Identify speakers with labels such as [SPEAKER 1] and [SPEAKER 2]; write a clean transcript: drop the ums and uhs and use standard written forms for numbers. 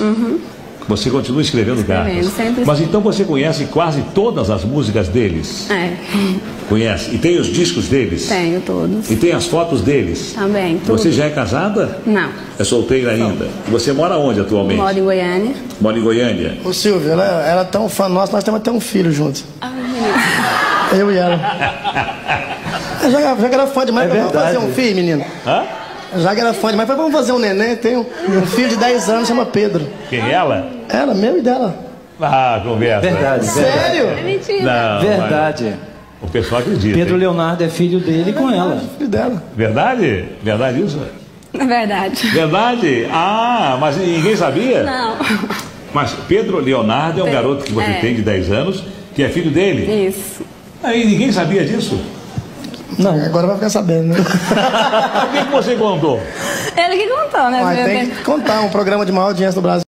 [SPEAKER 1] Você continua escrevendo cartas.
[SPEAKER 2] Sempre.
[SPEAKER 1] Mas então você conhece quase todas as músicas deles?
[SPEAKER 2] É.
[SPEAKER 1] Conhece? E tem os discos deles?
[SPEAKER 2] Tenho todos.
[SPEAKER 1] E tem as fotos deles?
[SPEAKER 2] Também, tudo.
[SPEAKER 1] Você já é casada?
[SPEAKER 2] Não.
[SPEAKER 1] É solteira ainda? E você mora onde atualmente?
[SPEAKER 2] Moro em Goiânia.
[SPEAKER 1] Mora em Goiânia?
[SPEAKER 3] Ô Silvio, ela é tão fã nossa, nós temos até um filho juntos.
[SPEAKER 2] Ai, menino.
[SPEAKER 3] Eu e ela. Já que era fã demais, vamos fazer um filho, menino.
[SPEAKER 1] Hã?
[SPEAKER 3] Já que era fã demais, vamos fazer um neném. Tem um filho de 10 anos, chama Pedro.
[SPEAKER 1] Quem é ela?
[SPEAKER 3] Ela, meu e dela.
[SPEAKER 1] Ah, conversa.
[SPEAKER 4] Verdade.
[SPEAKER 3] Sério?
[SPEAKER 2] É mentira.
[SPEAKER 1] Não,
[SPEAKER 4] Verdade.
[SPEAKER 1] mas o pessoal acredita.
[SPEAKER 4] Pedro
[SPEAKER 1] hein?
[SPEAKER 4] Leonardo é filho dele com ela.
[SPEAKER 3] Filho dela.
[SPEAKER 1] Verdade? Verdade isso?
[SPEAKER 2] É verdade.
[SPEAKER 1] Verdade? Ah, mas ninguém sabia?
[SPEAKER 2] Não.
[SPEAKER 1] Mas Pedro Leonardo é um garoto que você tem de 10 anos, que é filho dele.
[SPEAKER 2] Isso.
[SPEAKER 1] Aí ninguém sabia disso?
[SPEAKER 3] Não, agora vai ficar sabendo, né?
[SPEAKER 1] O que você contou?
[SPEAKER 2] Ele que contou, né?
[SPEAKER 3] Mas tem que contar, um programa de maior audiência do Brasil.